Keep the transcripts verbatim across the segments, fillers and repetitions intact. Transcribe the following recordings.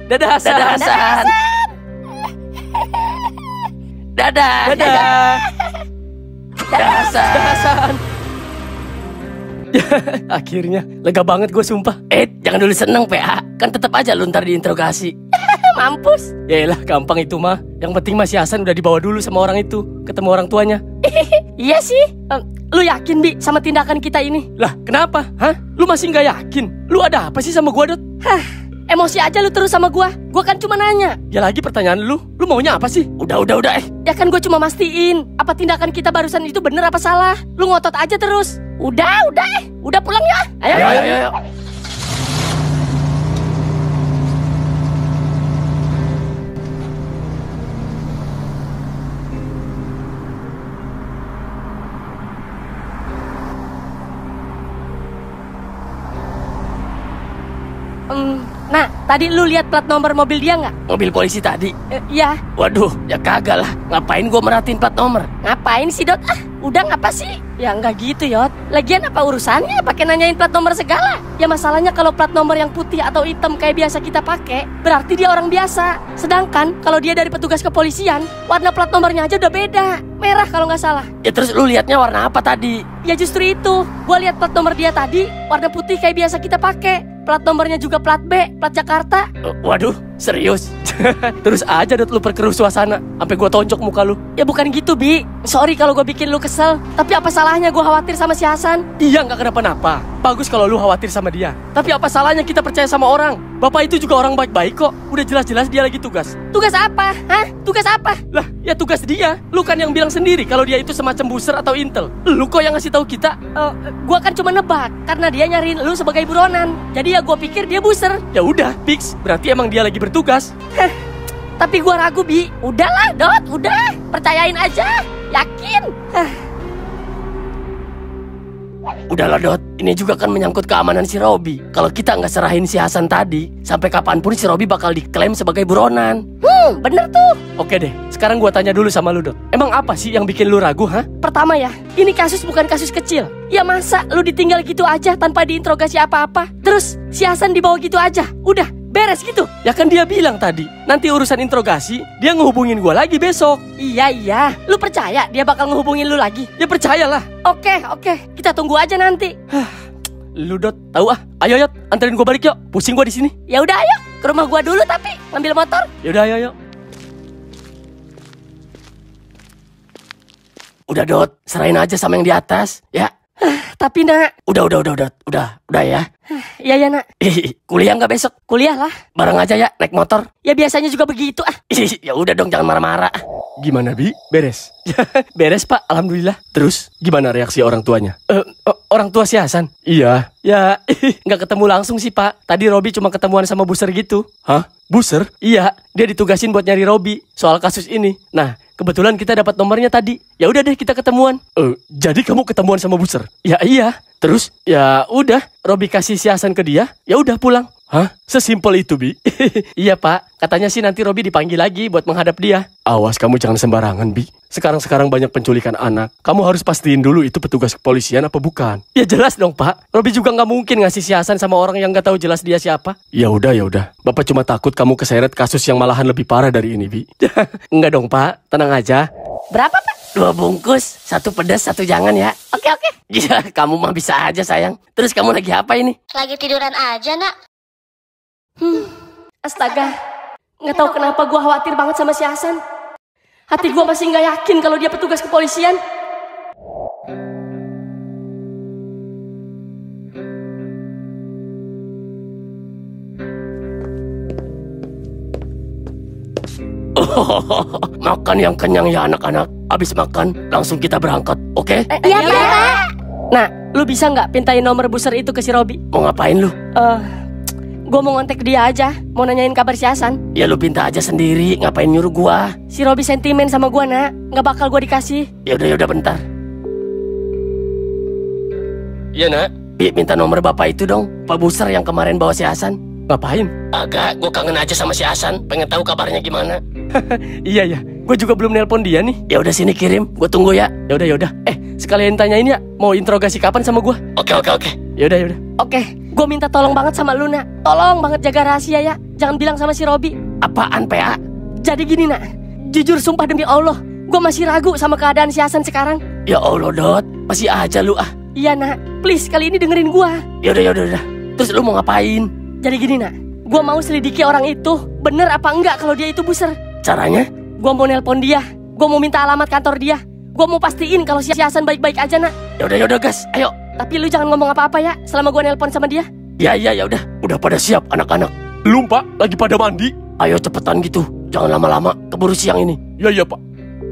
Dadah Hasan. Dadah Hasan. Dadah. Dadah. Dadah Hasan. Dadah Hasan. Akhirnya lega banget gue sumpah. Eh, jangan dulu seneng P A. Kan tetap aja lu ntar diinterogasi. Mampus. Yaelah, gampang itu mah. Yang penting Mas Hasan udah dibawa dulu sama orang itu, ketemu orang tuanya. Iya sih. Uh, lu yakin Bi sama tindakan kita ini? Lah, kenapa? Hah? Lu masih nggak yakin? Lu ada apa sih sama gua, Dot? Hah, emosi aja lu terus sama gua. Gua kan cuma nanya. Ya lagi pertanyaan lu, lu maunya apa sih? Udah, udah, udah eh. Ya kan gua cuma mastiin apa tindakan kita barusan itu bener apa salah. Lu ngotot aja terus. Udah, udah eh. Udah pulang ya. Ayo, ayo, ayo, ayo. Um, nah, tadi lu lihat plat nomor mobil dia nggak? Mobil polisi tadi? Eh, iya. Waduh, ya kagak lah. Ngapain gua merhatiin plat nomor? Ngapain sih, Dot? Ah, udah ngapa sih? Ya nggak gitu, Yot. Lagian apa urusannya pakai nanyain plat nomor segala? Ya masalahnya kalau plat nomor yang putih atau hitam kayak biasa kita pakai, berarti dia orang biasa. Sedangkan kalau dia dari petugas kepolisian, warna plat nomornya aja udah beda. Merah kalau nggak salah. Ya terus lu liatnya warna apa tadi? Ya justru itu. Gua lihat plat nomor dia tadi warna putih kayak biasa kita pakai. Plat nomornya juga plat B, plat Jakarta. Waduh, serius? Terus aja Dot lu perkeruh suasana sampai gua tonjok muka lu. Ya bukan gitu, Bi. Sorry kalau gua bikin lu kesel. Tapi apa salahnya gua khawatir sama si Hasan? Iya, nggak kenapa-napa. Bagus kalau lu khawatir sama dia. Tapi apa salahnya kita percaya sama orang? Bapak itu juga orang baik-baik kok. Udah jelas-jelas dia lagi tugas. Tugas apa? Hah? Tugas apa? Lah, ya tugas dia. Lu kan yang bilang sendiri kalau dia itu semacam booster atau intel. Lu kok yang ngasih tahu kita? Uh, gua kan cuma nebak karena dia nyariin lu sebagai buronan. Jadi ya gua pikir dia booster. Ya udah, fix. Berarti emang dia lagi bertugas. Heh, tapi gua ragu, Bi. Udahlah, Dot, udah. Percayain aja. Yakin. Hah. Udahlah Dot, ini juga kan menyangkut keamanan si Robi. Kalau kita nggak serahin si Hasan tadi, sampai kapanpun si Robi bakal diklaim sebagai buronan. Hmm, bener tuh. Oke deh, sekarang gua tanya dulu sama lu Dot. Emang apa sih yang bikin lu ragu, ha? Pertama ya, ini kasus bukan kasus kecil. Ya masa lu ditinggal gitu aja tanpa diinterogasi apa-apa? Terus si Hasan dibawa gitu aja, udah beres gitu? Ya kan dia bilang tadi, nanti urusan interogasi dia ngehubungin gua lagi besok. Iya iya, lu percaya dia bakal ngehubungin lu lagi? Ya percayalah. Oke oke, kita tunggu aja nanti. Lu Dot, tahu ah. Ayo Yot, anterin gua balik yuk. Pusing gua di sini. Ya udah ayo, ke rumah gua dulu tapi ngambil motor. Ya udah ayo ayo. Udah Dot, serahin aja sama yang di atas, ya. Tapi nak, Udah, udah, udah, udah, udah, udah ya. iya ya nak. Kuliah nggak besok? Kuliah lah. Bareng aja ya, naik motor. Ya biasanya juga begitu ah. Ya udah dong, jangan marah-marah. Gimana Bi? Beres? Beres Pak, alhamdulillah. Terus gimana reaksi orang tuanya? Uh, uh, orang tua si Hasan? Iya. Ya nggak ketemu langsung sih Pak. Tadi Robi cuma ketemuan sama Buser gitu. Hah? Buser? Iya, dia ditugasin buat nyari Robi soal kasus ini. Nah, kebetulan kita dapat nomornya tadi. Ya udah deh kita ketemuan. Uh, jadi kamu ketemuan sama Buser? Ya iya. Terus? Ya udah, Robi kasih si Hasan ke dia. Ya udah pulang. Hah? Sesimpel itu, Bi? Iya, Pak. Katanya sih nanti Robi dipanggil lagi buat menghadap dia. Awas kamu jangan sembarangan, Bi. Sekarang-sekarang banyak penculikan anak. Kamu harus pastiin dulu itu petugas kepolisian apa bukan. Ya jelas dong, Pak. Robi juga nggak mungkin ngasih si Hasan sama orang yang nggak tahu jelas dia siapa. Ya udah, ya udah. Bapak cuma takut kamu keseret kasus yang malahan lebih parah dari ini, Bi. Enggak dong, Pak. Tenang aja. Berapa, Pak? Dua bungkus, satu pedas, satu jangan ya. Oke, oke. Ya, kamu mah bisa aja sayang. Terus kamu lagi apa ini? Lagi tiduran aja, nak. Hmm, astaga. Nggak tahu kenapa gue khawatir banget sama si Hasan. Hati gue masih nggak yakin kalau dia petugas kepolisian. Oh, makan yang kenyang ya anak-anak. Abis makan, langsung kita berangkat, oke? Eh, iya, Pak. Nah, lu bisa nggak pintain nomor Buser itu ke si Robi? Mau ngapain lu? Eh, uh, gue mau ngontek dia aja. Mau nanyain kabar si Hasan. Ya lu pinta aja sendiri, ngapain nyuruh gua? Si Robi sentimen sama gua, nak. Nggak bakal gua dikasih. Ya udah, ya udah bentar. Iya, Nak. Bi, minta nomor bapak itu dong. Pak Buser yang kemarin bawa si Hasan. Ngapain? Agak, gua kangen aja sama si Hasan. Pengen tahu kabarnya gimana. Iya ya, gue juga belum nelpon dia nih. Ya udah sini kirim, gue tunggu ya. Ya udah ya udah. Eh, sekalian tanyain ya, mau interogasi kapan sama gue? Oke oke oke. Ya udah ya udah. Oke, gue minta tolong banget sama lu, nak. Tolong banget jaga rahasia ya. jangan bilang sama si Robi. Apaan, P A? Jadi gini, nak. Jujur sumpah demi Allah, gue masih ragu sama keadaan si Hasan sekarang. Ya Allah, Dot. Masih aja lu ah. Iya, nak. Please, kali ini dengerin gue. Yaudah, yaudah, yaudah. Terus lu mau ngapain? Jadi gini, nak. Gue mau selidiki orang itu, bener apa enggak kalau dia itu buser. Caranya? Gue mau nelpon dia. Gue mau minta alamat kantor dia. Gue mau pastiin kalau si Hasan baik-baik aja, nak. Yaudah, yaudah, gas. Ayo. Tapi lu jangan ngomong apa-apa ya selama gue nelpon sama dia. Ya, ya, ya udah. Udah pada siap anak-anak? Belum, Pak. Lagi pada mandi. Ayo cepetan gitu. Jangan lama-lama. Keburu siang ini. Ya, ya, Pak.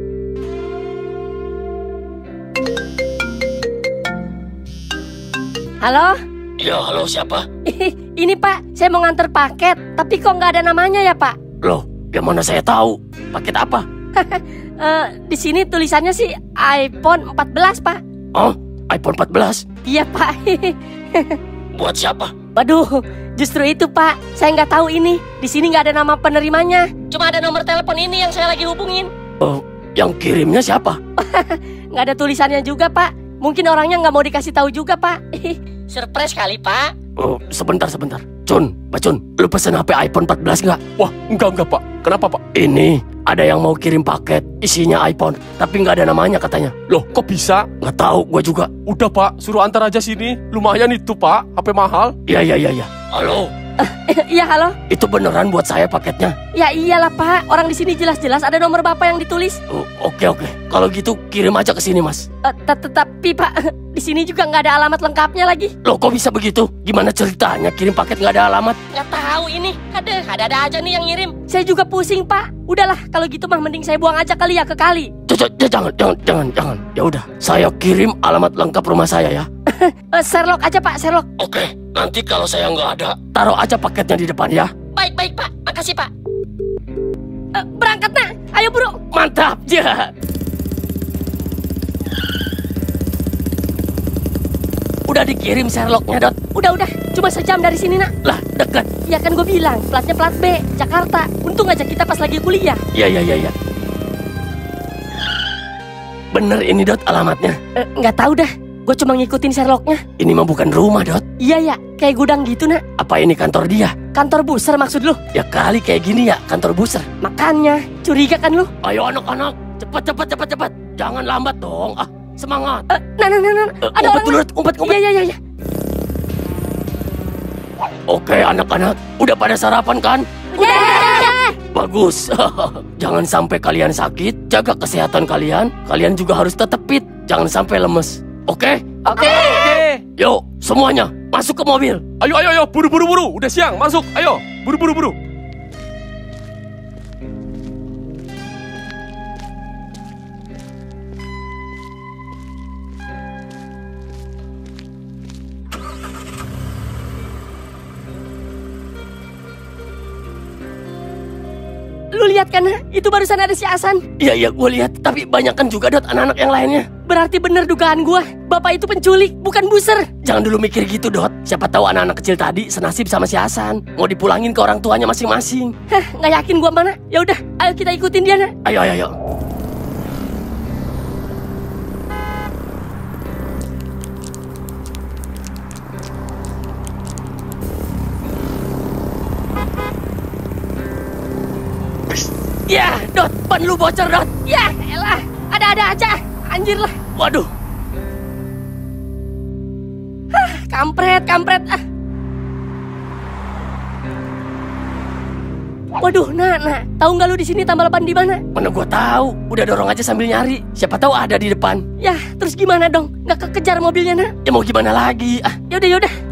Halo? Ya, halo siapa? Ini Pak, saya mau nganter paket. Tapi kok nggak ada namanya ya, Pak? Loh, yang mana saya tahu? Paket apa? uh, di sini tulisannya sih iPhone empat belas, Pak. Oh, iPhone empat belas? Iya, Pak. Buat siapa? Waduh, justru itu, Pak. Saya nggak tahu ini. Di sini nggak ada nama penerimanya. Cuma ada nomor telepon ini yang saya lagi hubungin. Oh, yang kirimnya siapa? Nggak ada tulisannya juga, Pak. Mungkin orangnya nggak mau dikasih tahu juga, Pak. Surprise kali, Pak. Oh, sebentar, sebentar. Cun, Mbak Cun, lu pesen H P iPhone empat belas nggak? Wah, enggak, enggak, Pak. Kenapa, Pak? Ini, ada yang mau kirim paket, isinya iPhone, tapi nggak ada namanya katanya. Loh, kok bisa? Nggak tahu, gua juga. Udah, Pak. Suruh antar aja sini. Lumayan itu, Pak. H P mahal. Iya, iya, iya, iya. Halo, Iya, halo. itu beneran buat saya paketnya? Ya iyalah, Pak. Orang di sini jelas-jelas ada nomor Bapak yang ditulis. Oh, oke, oke. Kalau gitu, kirim aja ke sini, Mas. Eh, Tetapi, Pak, di sini juga nggak ada alamat lengkapnya lagi. Loh, kok bisa begitu? Gimana ceritanya kirim paket nggak ada alamat? Nggak tahu ini. Ada, ada-ada aja nih yang ngirim. Saya juga pusing, Pak. Udahlah, kalau gitu mah mending saya buang aja kali ya ke kali. Jangan, jangan, jangan, jangan, jangan. Ya udah, saya kirim alamat lengkap rumah saya ya. Eh, Sherlock aja, Pak, Sherlock. Oke, nanti kalau saya nggak ada, taruh aja paketnya di depan ya. Baik-baik, Pak. Makasih, Pak. Eh, berangkat, nak. Ayo, buru. Mantap, ya. Udah dikirim Sherlocknya, Dot. Udah, udah. Cuma sejam dari sini, nak. Lah, dekat. Ya kan gue bilang, platnya plat B, Jakarta. Untung aja kita pas lagi kuliah. Ya, ya, ya, ya. Bener ini, Dot, alamatnya. Eh, nggak tahu dah. Gue cuma ngikutin Sherlocknya. Ini mah bukan rumah, Dot. Iya ya, kayak gudang gitu, nak. Apa ini kantor dia? Kantor buser maksud lu? Ya kali kayak gini ya, kantor buser. Makanya, curiga kan lu? Ayo anak-anak, cepat, cepat, cepat, cepat. Jangan lambat dong. Ah, semangat. Eh, nah, nah, nah, nah. Eh, Ada umpet orang. dulu, Dot. Umpet, umpet. Iya, iya, iya, iya. Oke anak-anak, udah pada sarapan kan? Udah. Bagus. Jangan sampai kalian sakit, jaga kesehatan kalian. Kalian juga harus tetap fit, jangan sampai lemes. Oke? Oke. Oke. Yuk, semuanya masuk ke mobil. Ayo, ayo, ayo. Buru, buru, buru. Udah siang. Masuk. Ayo. Buru, buru, buru. Lu lihat kan, itu barusan ada si Hasan. Iya, iya, gue lihat. Tapi banyak kan juga, Dot, anak-anak yang lainnya. Berarti bener dugaan gua. Bapak itu penculik, bukan buser. Jangan dulu mikir gitu, Dot. Siapa tahu anak-anak kecil tadi senasib sama si Hasan. Mau dipulangin ke orang tuanya masing-masing. Hah, nggak yakin gua mana. Ya udah, ayo kita ikutin dia, nak. Ayo, ayo, ayo. Ya, Dot, ban lu bocor, Dot. Ya, elah, ada-ada aja. Anjir lah. Waduh. Hah, kampret, kampret. Ah. Waduh, nah, nah. Tahu nggak lu di sini tambal ban di mana? Mana gua tahu. Udah dorong aja sambil nyari. Siapa tahu ada di depan. Ya, terus gimana dong? Nggak kekejar mobilnya, nak? Ya mau gimana lagi? Ah, Yaudah, yaudah.